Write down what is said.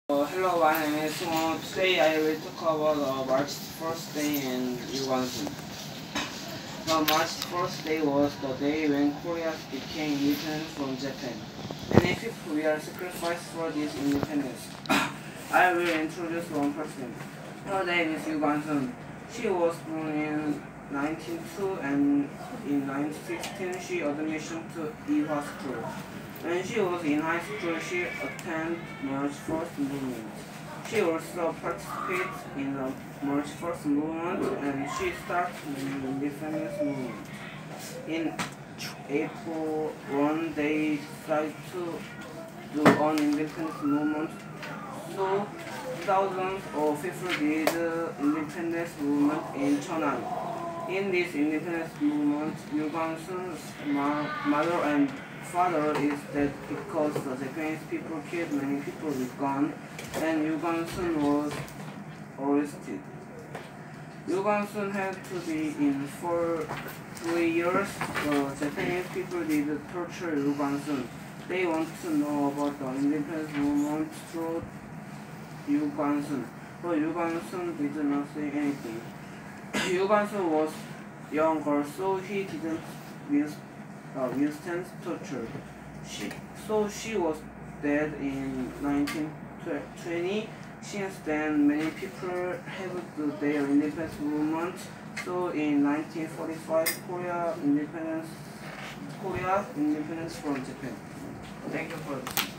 Hello, my name is Seungho. Today I will talk about March 1st day in Yugansun. March 1st day was the day when Korea became independent from Japan. Many people were sacrificed for this independence. I will introduce one person. Her name is Yugansun. She was born in 1902 and in 1916 she admission to Eva School. When she was in high school, she attended March 1st movement. She also participated in the March 1st movement and she started the independence movement. In April 1, they decided to do an independence movement. So thousands of people did the independence movement in Cheonan. In this independence movement, Yugansun's mother and father is dead because the Japanese people killed many people with guns and Yugansun was arrested. Yugansun had to be in for 3 years. The Japanese people did torture Yugansun. They want to know about the independence movement through Yugansun, but Yugansun did not say anything. Yugansun was younger, so he didn't withstand torture. She was dead in 1920. Since then, many people have their independence movement. So in 1945, Korea independence from Japan. Thank you for listening.